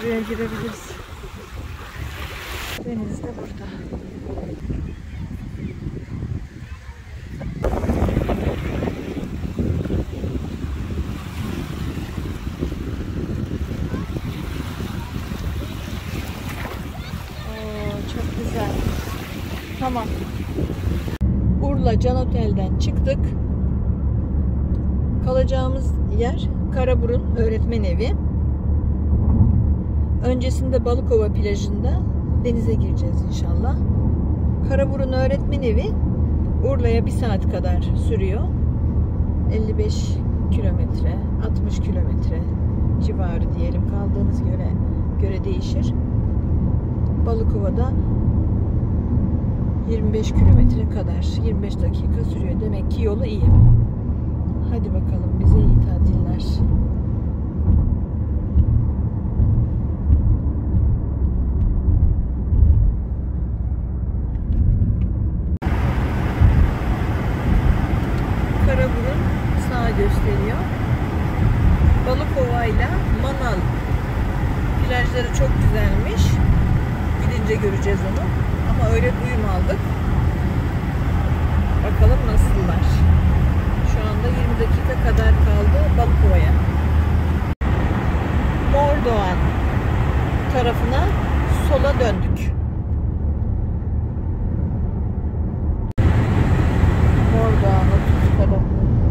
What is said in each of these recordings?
Buraya girebiliriz. Deniz de burada. Çok güzel. Tamam. Urla Can Otel'den çıktık. Kalacağımız yer Karaburun Öğretmen Evi. Öncesinde Balıkova plajında denize gireceğiz inşallah. Karaburun Öğretmen Evi Urla'ya 1 saat kadar sürüyor. 55 kilometre, 60 kilometre civarı diyelim. Kaldığınız göre değişir. Balıkova'da 25 kilometre kadar, 25 dakika sürüyor. Demek ki yolu iyi. Hadi bakalım, bize iyi tatiller. Karaburun sağa gösteriyor. Balıkova ile Manal plajları çok güzelmiş. Gidince göreceğiz onu. Ama öyle duyum aldık. Bakalım nasıllar. Şu anda 20 dakika kadar kaldı Balıkova'ya. Mordoğan tarafına sola döndük. Mordoğan'a tutalım.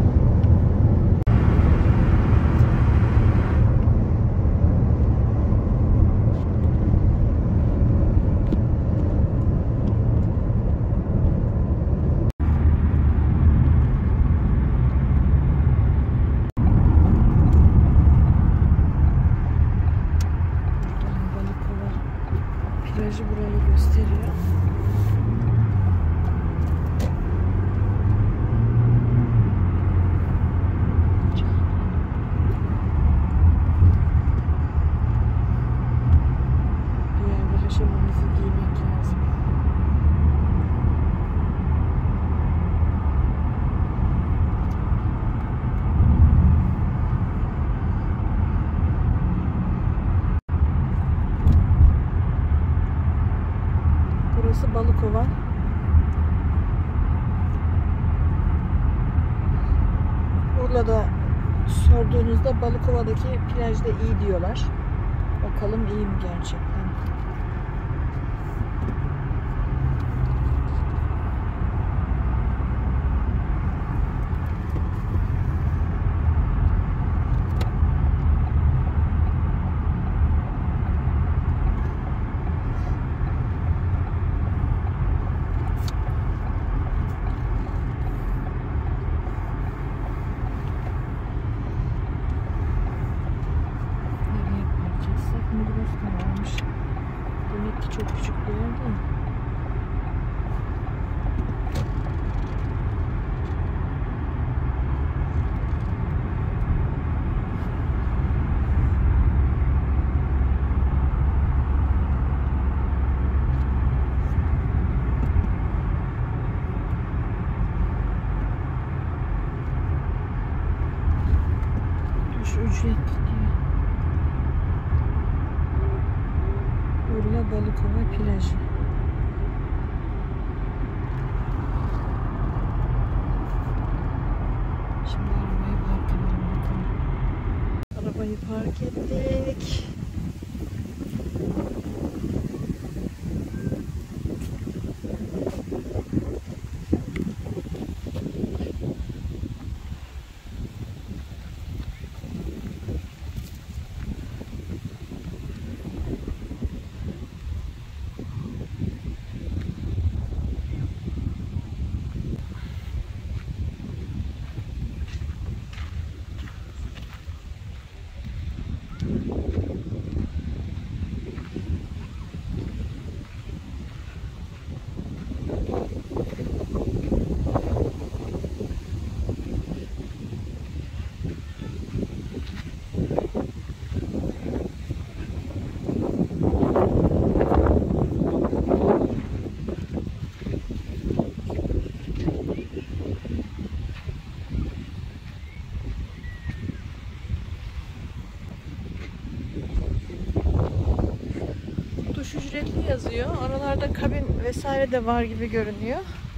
Plajı burayı gösteriyor. Bir yerde haşamamızı giymek lazım. Burası Balıkova. Urla'da sorduğunuzda Balıkova'daki plajda iyi diyorlar. Bakalım iyi mi gerçekten? Demek ki çok küçük bir yer değil. Duş ücretli diyor. Urla Balıkova plajı. Şimdi arabayı park edelim bakalım. Arabayı park ettik. yazıyor. Oralarda kabin vesaire de var gibi görünüyor.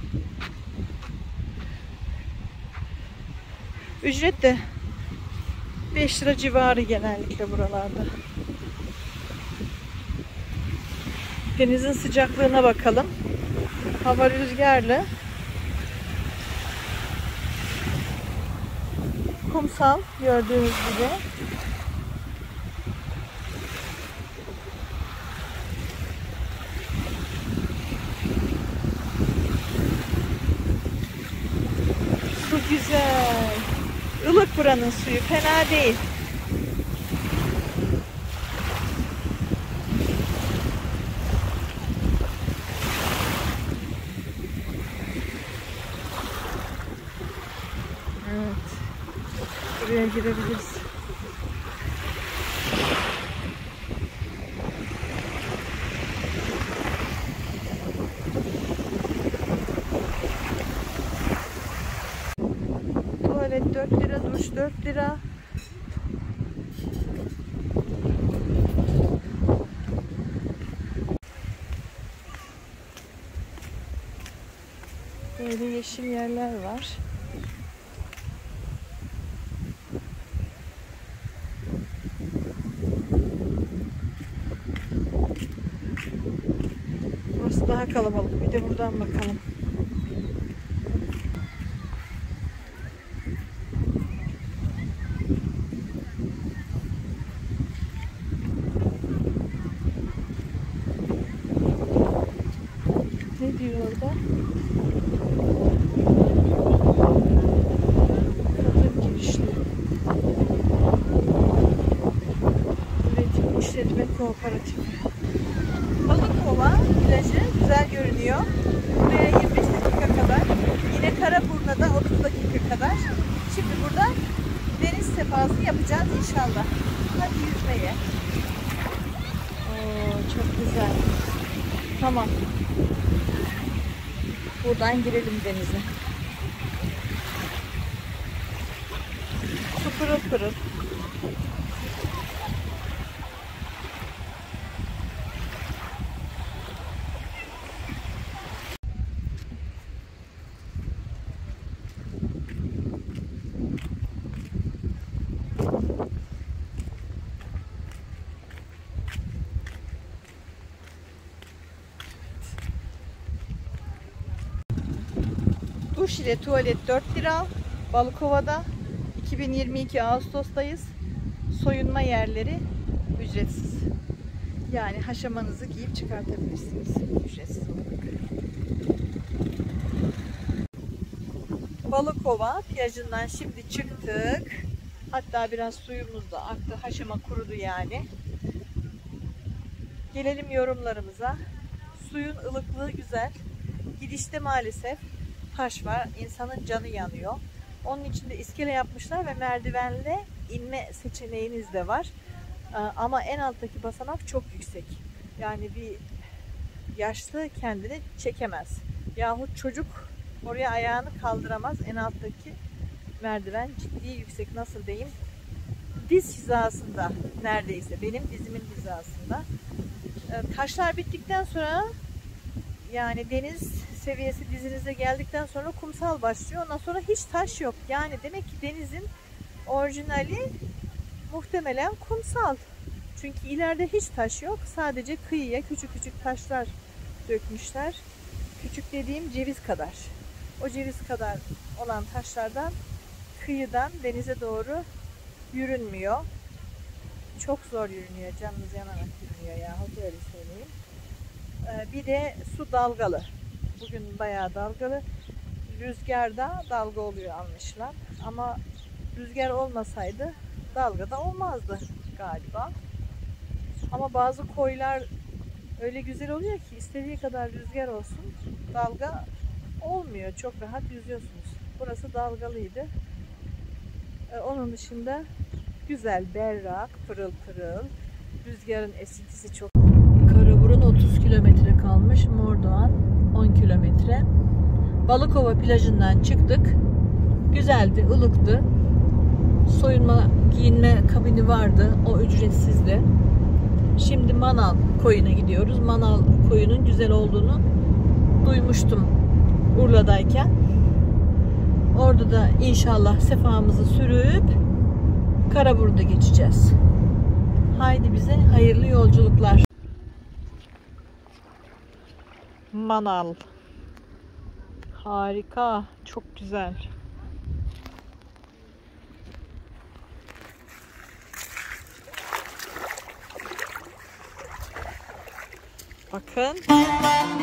Ücret de 5 lira civarı genellikle buralarda. Denizin sıcaklığına bakalım. Hava rüzgarlı. Kumsal gördüğünüz gibi. Su güzel. Ilık buranın suyu, fena değil. Evet. Buraya girebiliriz. Tuvalet 4 lira, duş 4 lira. Böyle yeşil yerler var. Burası daha kalabalık. Bir de buradan bakalım. Ne diyor orada? Kadın girişli. Üretim İşletme Kooperatifi. Balıkova plajı güzel görünüyor. Buraya 25 dakika kadar. Yine Karaburna'da 30 dakika kadar. Şimdi burada deniz sefası yapacağız inşallah. Hadi yüzmeye. Oo, çok güzel. Tamam. Buradan girelim denize. Su pırıl pırıl. Duş ile tuvalet 4 lira. Balıkova'da 2022 Ağustos'tayız. Soyunma yerleri ücretsiz. Yani haşamanızı giyip çıkartabilirsiniz ücretsiz olarak. Balıkova plajından şimdi çıktık. Hatta biraz suyumuz da aktı. Haşama kurudu yani. Gelelim yorumlarımıza. Suyun ılıklığı güzel. Gidişte maalesef taş var. İnsanın canı yanıyor. Onun için de iskele yapmışlar ve merdivenle inme seçeneğiniz de var. Ama en alttaki basamak çok yüksek. Yani bir yaşlı kendini çekemez. Yahut çocuk oraya ayağını kaldıramaz. En alttaki merdiven ciddi yüksek. Nasıl diyeyim? Diz hizasında neredeyse. Benim dizimin hizasında. Taşlar bittikten sonra yani deniz seviyesi dizinize geldikten sonra kumsal başlıyor. Ondan sonra hiç taş yok. Yani demek ki denizin orijinali muhtemelen kumsal. Çünkü ileride hiç taş yok. Sadece kıyıya küçük küçük taşlar dökmüşler. Küçük dediğim ceviz kadar. O ceviz kadar olan taşlardan kıyıdan denize doğru yürünmüyor. Çok zor yürünüyor. Canınız yanarak yürünüyor ya. Hadi öyle söyleyeyim. Bir de su dalgalı. Bugün bayağı dalgalı. Rüzgarda dalga oluyor anlaşılan. Ama rüzgar olmasaydı dalga da olmazdı galiba. Ama bazı koylar öyle güzel oluyor ki istediği kadar rüzgar olsun dalga olmuyor. Çok rahat yüzüyorsunuz. Burası dalgalıydı. Onun dışında güzel, berrak, pırıl pırıl. Rüzgarın esintisi çok. Karaburun 30 kilometre kalmış. Mordoğan 10 kilometre. Balıkova plajından çıktık. Güzeldi, ılıktı. Soyunma, giyinme kabini vardı. O ücretsizdi. Şimdi Manal koyuna gidiyoruz. Manal koyunun güzel olduğunu duymuştum Urla'dayken. Orada da inşallah sefamızı sürüp Karaburun'a geçeceğiz. Haydi bize hayırlı yolculuklar. Manal. Harika, çok güzel. Bakın.